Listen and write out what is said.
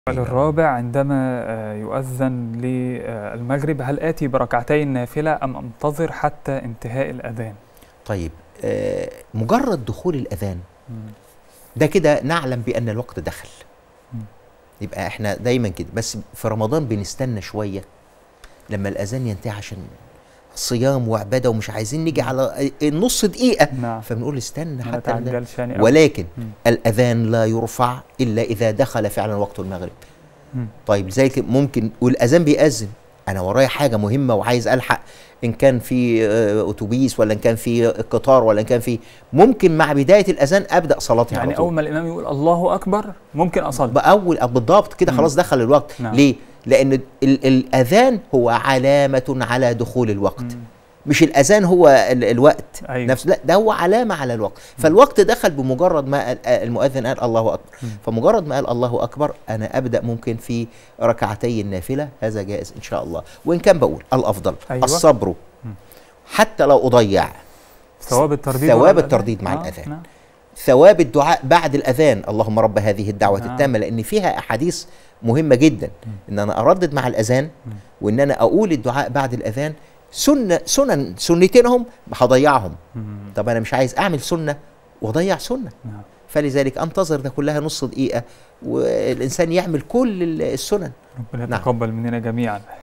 الرابع عندما يؤذن للمغرب، هل آتي بركعتي النافلة أم أنتظر حتى انتهاء الأذان؟ طيب، مجرد دخول الأذان ده كده نعلم بأن الوقت دخل. يبقى احنا دايما كده، بس في رمضان بنستنى شوية لما الأذان ينتهي عشان صيام وعبادة ومش عايزين نيجي على نص دقيقة. نعم. فبنقول استنى حتى يعني ولكن الأذان لا يرفع إلا إذا دخل فعلا وقت المغرب. طيب زي ممكن والأذان بيأذن أنا ورايا حاجة مهمة وعايز ألحق، إن كان في أتوبيس ولا إن كان في قطار ولا إن كان في، ممكن مع بداية الأذان أبدأ صلاتي يعني على طول. أول ما الإمام يقول الله أكبر ممكن أصلي بالضبط كده، خلاص دخل الوقت. نعم. ليه؟ لأن الأذان هو علامة على دخول الوقت. مش الأذان هو الوقت نفسه، لا ده هو علامة على الوقت. فالوقت دخل بمجرد ما المؤذن قال الله أكبر. فمجرد ما قال الله أكبر أنا أبدأ ممكن في ركعتي النافلة، هذا جائز إن شاء الله. وإن كان بقول الأفضل الصبر حتى لو أضيع ثواب الترديد، الترديد مع الأذان، ثواب الدعاء بعد الأذان، اللهم رب هذه الدعوة التامة، لأن فيها أحاديث مهمة جدا إن أنا أردد مع الأذان وإن أنا أقول الدعاء بعد الأذان. سنتين هم هضيعهم. طب أنا مش عايز أعمل سنة وأضيع سنة. فلذلك أنتظر ده كلها نص دقيقة والإنسان يعمل كل السنن. ربنا يتقبل مننا جميعا.